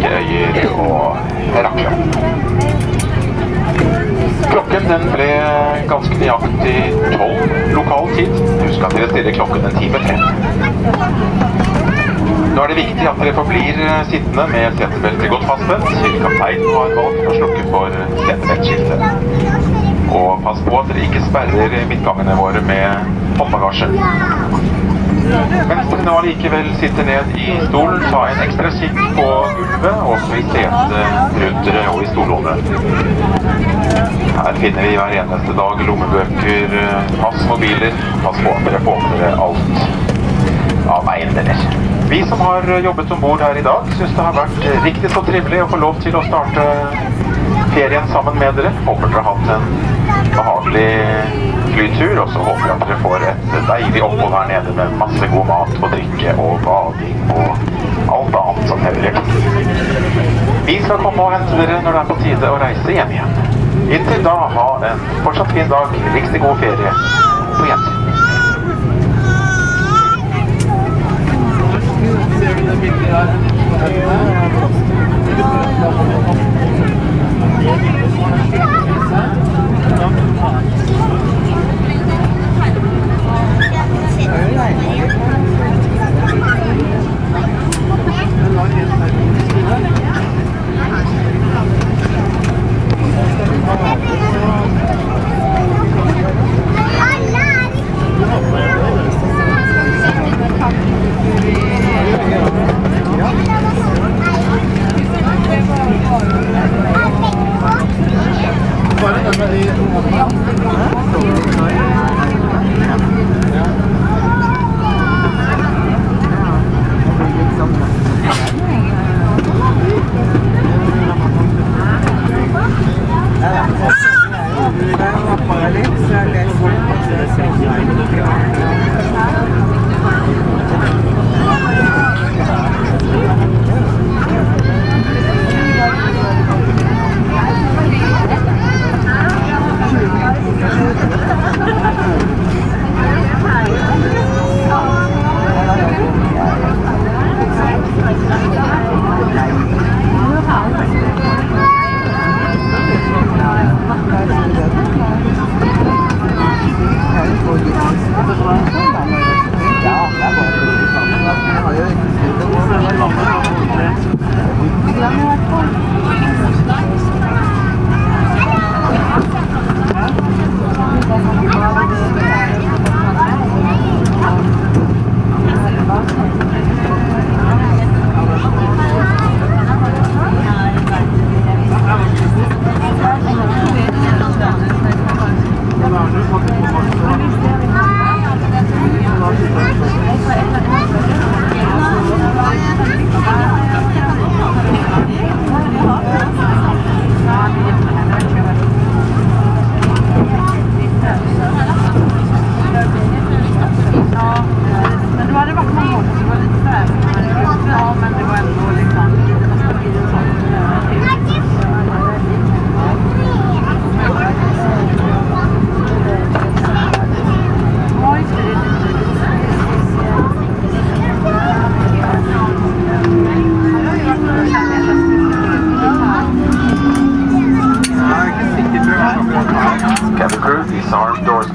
friske øyer og rakler. Klokken den ble ganske nøyaktig 12 lokal tid. Husk at dere stiller klokken en time frem. Nå er det viktig at dere forblir sittende med setebeltet godt fastspent, til kapteinen har valgt å slukke for setebeltskiltet. Og pass på at dere ikke sperrer midtgangene våre med håndbagasje. Mens dere nå likevel sitter ned i stolen, ta en ekstra kikk på gulvet, også i setet rundt dere og i stolene. Her finner vi hver eneste dag lommebøker, pass, mobiler. Pass på at dere får med dere alt av eiendeler. Vi som har jobbet ombord her i dag, synes det har vært riktig så trivelig å få lov til å starte ferien sammen med dere. Håper dere har hatt en behagelig flytur, og så håper jeg at dere får et deilig opphold her nede med masse god mat og drikke og bading og alt annet som hører. Vi skal komme og hente dere når det er på tide å reise hjem igjen. Inntil da, ha en fortsatt fin dag, riktig god ferie på gjensyn. Cabin crew, disarm doors